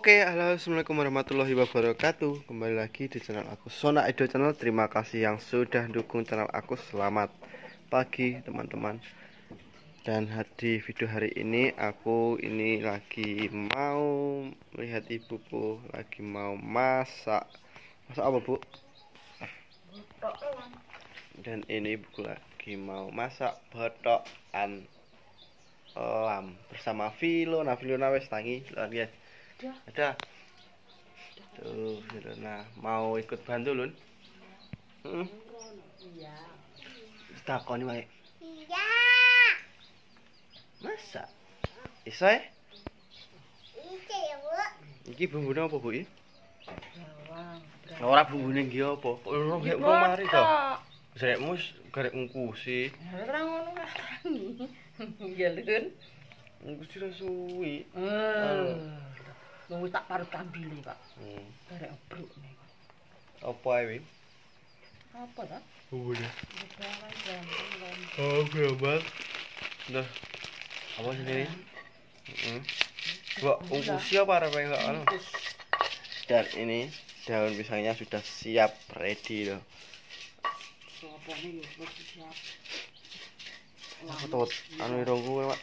Oke, halo, assalamualaikum warahmatullahi wabarakatuh. Kembali lagi di channel aku, Sona Edo Channel. Terima kasih yang sudah dukung channel aku. Selamat pagi teman-teman. Dan di video hari ini aku lagi mau melihat ibuku lagi mau masak. Masak apa, Bu? Dan ini ibuku lagi mau masak botokan lam bersama Filona. Filona wes tangi lihat. Ada. Tuh, Filona mau ikut bantu, Lun? Iya. Takoni wae. Iya. Masa? Iso ya? Iya ya, Bu. Iki bumbune apa, Bu? Bawang. Ora bumbune iki apa? Kok ora gek mari to? Srekmu garek ngungkusi. Ora ngono rasane. Iya, Lun. Ngungkusi ra suwi. Nunggu tak parut kambile, Pak. Garek obruk nih. Apa ae, Win? Apa ta? Bumbune. Bawang ganteng. Oh, gerobak. Dah. Apa sini? Mbak, ungkusi apa arep enggak anu? Dan ini daun pisangnya sudah siap ready loh. Sopone yo wis siap. Aku tuh anu irungku, Pak.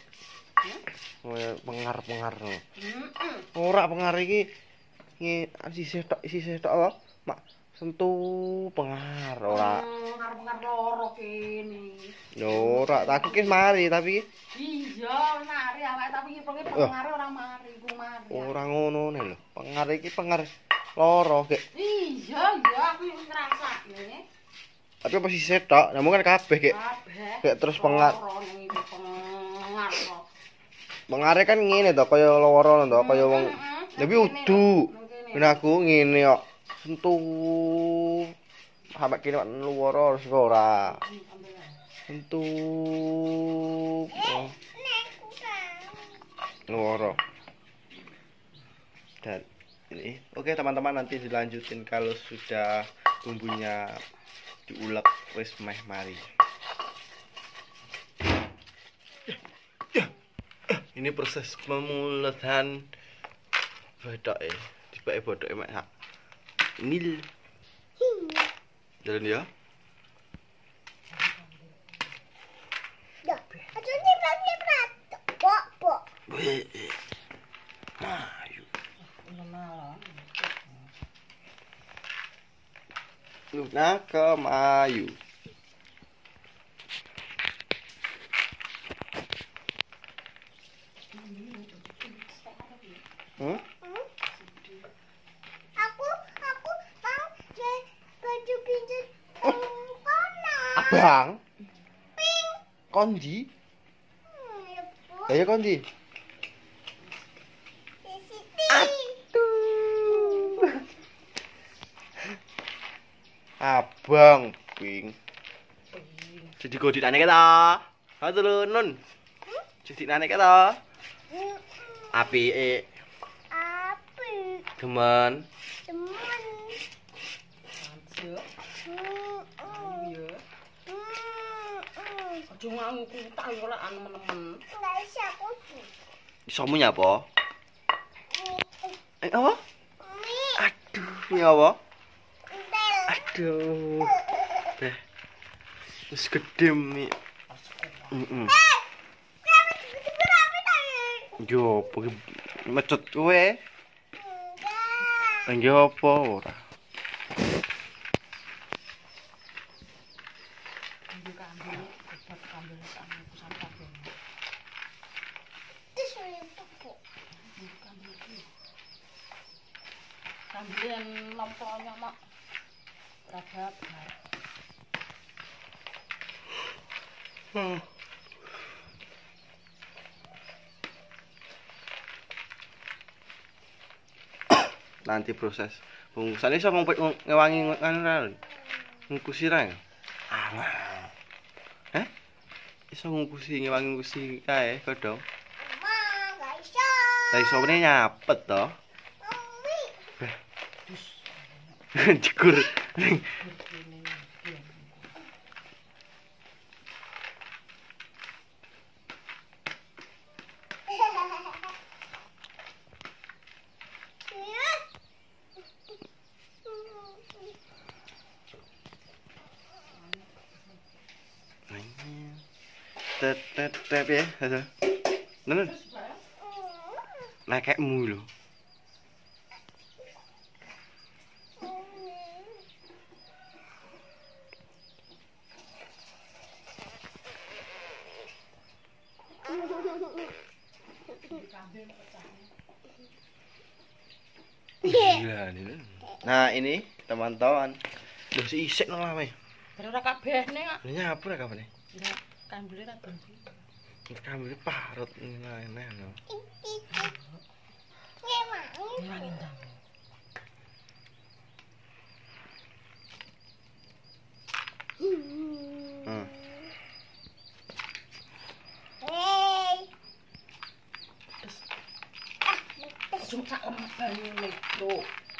Pengar no. Ora pengar iki sisih tok lho, Mak. Sentuh pengar ora. Pengar loro kene. Yo ora, aku ki mari tapi Iya, mari awake tapi pengare ora mari, ku mari. ora ngono ne lho. Pengar iki pengar loro kek. Iya, aku ngrasakne. Tapi apa sisih tok? Namun kan kabeh kek. Kek terus pengar. Pengare kan ngene to, kaya loro to, kaya wong. Tapi udu. Ben aku ngene kok. Sentuh. Sampai kene kok luwara terus ora. Sentuh. Luwara. Dan ini. Oke, teman-teman, nanti dilanjutin kalau sudah bumbunya diulek wis meh mari. Ini proses pemuletan bodoke. Dibake bodoke mek sak. Ini jalan ya. Ya, aja berat. Bok. Ayo. Malah. Luna ke Mayu. Aku mau baju pinjam kono. Abang. Kondi. Ya, Bu. Ya kondi. Siti. Abang ping. Jadi godinane kita. Ha turun nun. Jadi nane kita. Apike. Api. Demen. Teman. Iya. Aja ngaku tak yo lek nemen-nemen. Enggak iso aku. Isomu nyapa? Apa? Mi. Aduh, ini apa? Entel. Aduh. Wis gedhe mi. Yo, pergi mecut kowe. Enggak apa ora. Kambilan lompoknya mak rabat. Nanti proses bungkusan iso ngewangi anu ra. Ngungkusi ra. Angel. Iso ngungkusi ngewangi ngungkusi kae godhong. Enggak iso. Lah iso meneh nyapet to. Jegur. tet ya, ada. Nen. Lekekmu lho. Gila nih. Nah, ini teman-teman. Loh si isik nang lame. Baru ora kabehne kok. Ini apa ya kapan nih? Enggak, kambile ra ganti. Kambing parut nah no. Nang indang. Sumpah banyu lho.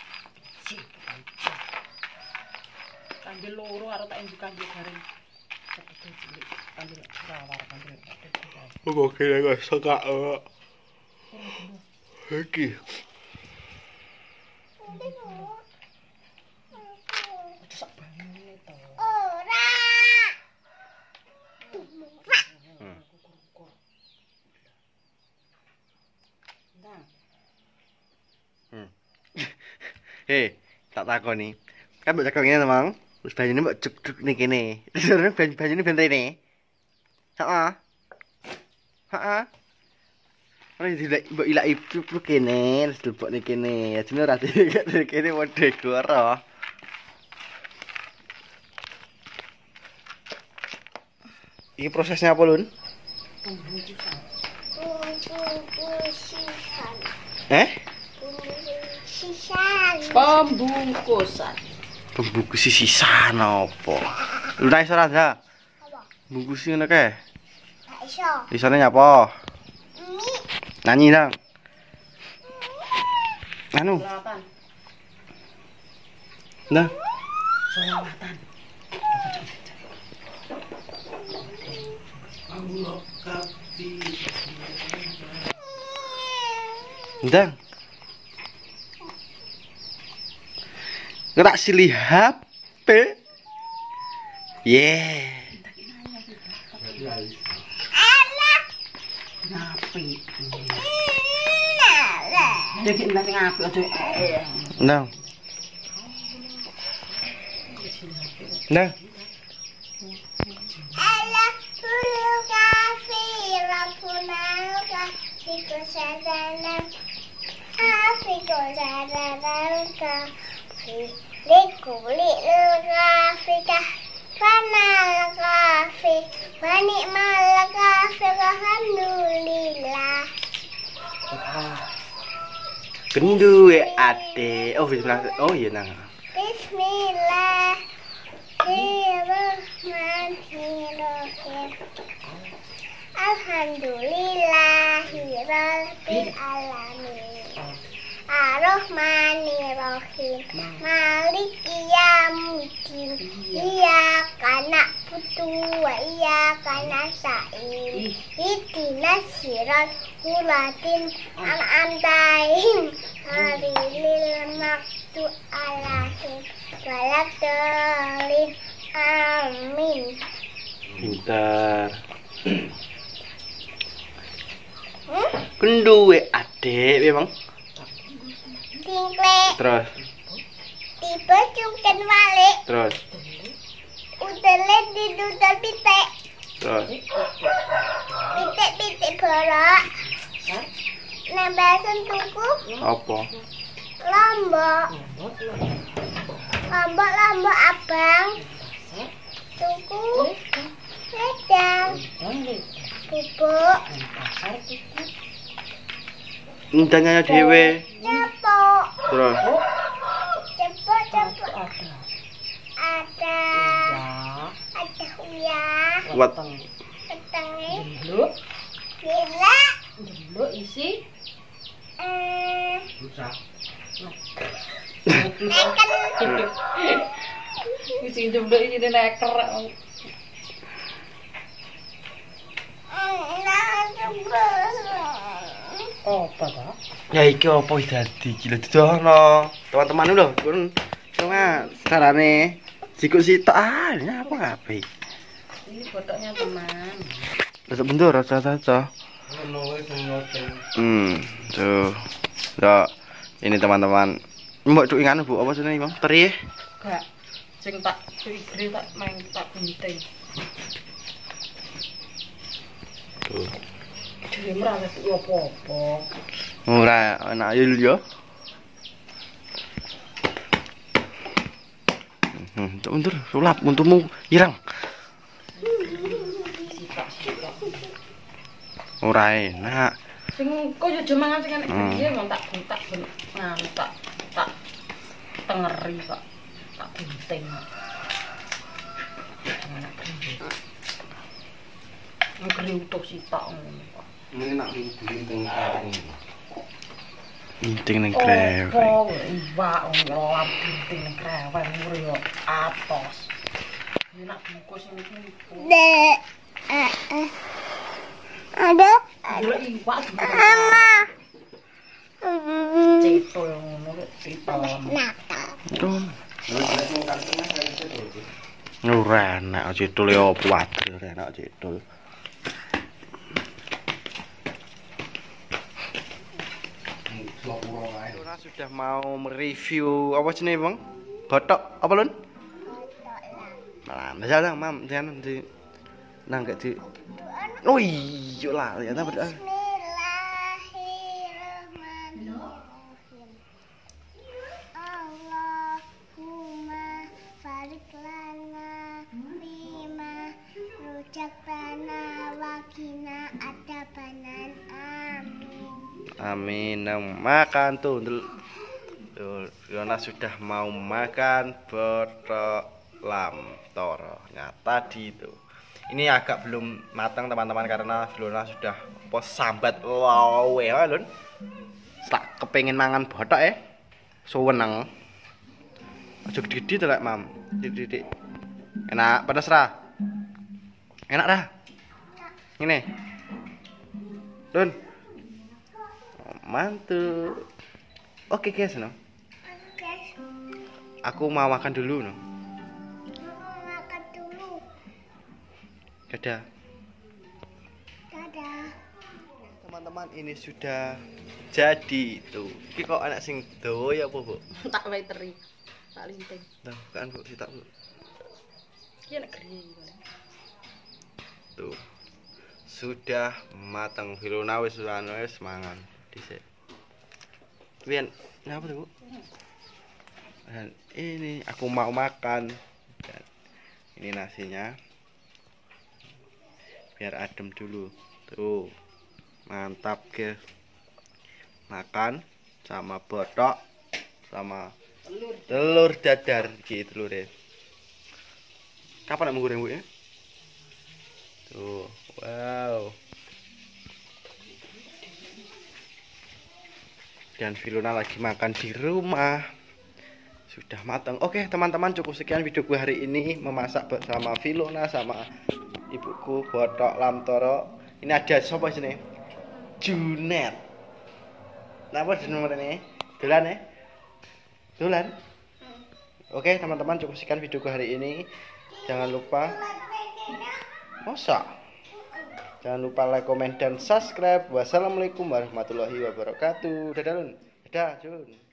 Kambil loro karo tak enjuk kambil garing. Kambil rawar kambil. Oke guys, sekak. Iki. Sak banyu to. Hei, tak takoni. Kan mbok cekok ngene, Mang. Wis banyune mbok cuk-cuk ning kene. Terus banyune ben rene. Heeh. Heeh. Ora dilek mbok ilaki cuk kene, terus dilebok ning kene. Ajine ora dilek kene wedhe goro. Iki prosesnya apa, Lun? Pembungkusan. Pembungkus sisan apa? Lu nek iso ra? Bungkus ngono kae. Gak iso. Isone nyapa? Nyanyi dong. Anu. Selawatan. Nah. Selawatan. Ndang. Gerak silih HP. Yeah. Ngapi. Jadi nang ngapi aja. Ndang. Ndang. Allah dulu kafir rapunaluka Fiku sadana Fiku sadanaluka Likuli luka Fanalaka Manikmalaka Alhamdulillah. Kendu ade. Oh, bismillah. Oh iya nang. Bismillahirrahmanirrahim. Alhamdulillahirabbil alamin. Ar-Rahmanir-Rahim. Maliki yaumiddin. Iyyaka na'budu wa iyyaka nasta'in. Ihdinas siratal mustaqim. An'amta 'alaihim ghairil maghdubi 'alaihim waladdallin. Amin. Pintar. Kendu ade memang. Tingklek. Terus. Tiba cungken balik. Terus. Udele didudal pitek. Terus. Pitek borok. Nembasan tuku. Apa? Lombok. Lombok abang. Tuku. Sedang. Bubuk. Ndangnya dhewe. Cepok. Terus. Cepok. Ada. Ya. Ada uyah. Wat. Petengnya. Jembluk. Bila. Jembluk isi. Neken. Isi jembluk isi neker. Apa ta? Ya iki apa wis dadi gila didono. Teman-teman lho, pun cuma carane sikut sitok ah, ini apa kabeh. Ini fotonya teman. Tetep bentur rasa-rasa. Tuh. Ya, ini teman-teman. Mbok cuk ingan Bu, apa jenenge, Bang? Teri. Gak. Sing tak igri tak main tak gunting. Tuh. Jadi merasa yo apa-apa. Ora enak yo. Bentur, sulap untukmu irang. Sitok. Ora enak. Sing koyo jemangan sing enek piye mon tak nganu tak tengeri kok. Tak gunting. Ngeri utuh sitok ngono kok. Enak gunting gunting ning kreweng. Oh, iwak ngelap gunting ning kreweng ngure yo atos. Enak bungkus iki. Dek. Ada. Golek iwak Mama. cetul ngono kok diton. Tuh. Ora enak cedul ya opo wae ora enak cedul. Luna sudah mau mereview apa jenenge, Bang? Botok apa, Lun? Nah, misalnya Mam, jangan di nangkep di. Oh iya lah, ya ta berdoa. Bismillahirrahmanirrahim. Allahumma barik lana bima rujakna wa qina adzabannar. Amin. Amin. Makan tuh. Tuh, Fiona sudah mau makan botok lamtoro. Nah, tadi itu. Ini agak belum matang teman-teman karena Fiona sudah sambat lawe ya, Lun. Tak kepengin mangan botok ya. Suweneng. Aja gede-gede to lek, Mam. Titik-titik. Enak, pedes ra? Enak ra? Ngene. Lun. Mantul. Oke guys, no. Guys, Aku mau makan dulu, no. makan dulu. Dadah. Dadah. Teman-teman, ini sudah jadi tuh. Iki kok anak sing dawa ya apa, Bu? Tak wae teri. Tak linting. Nah, kan Bu, sitak, Bu. Iki nek geri. Tuh. Sudah matang. Filona wis mangan dhisik. Pian, ngapa tuh, Bu? Dan ini aku mau makan. Dan ini nasinya. Biar adem dulu. Tuh. Mantap, guys. Makan sama botok sama telur dadar iki telure. Kapan nak menggoreng, Bu ya? Tuh, wow. Dan Filona lagi makan di rumah. Sudah matang. Oke, teman-teman, cukup sekian videoku hari ini memasak bersama Filona sama ibuku botok lamtoro. Ini ada sapa sini? Junet. Napa jenenge ini? Dolan ya? Dolan. Oke, teman-teman, cukup sekian videoku hari ini. Jangan lupa Jangan lupa like, komen, dan subscribe. Wassalamualaikum warahmatullahi wabarakatuh. Dadah, Lun. Dadah, Jun.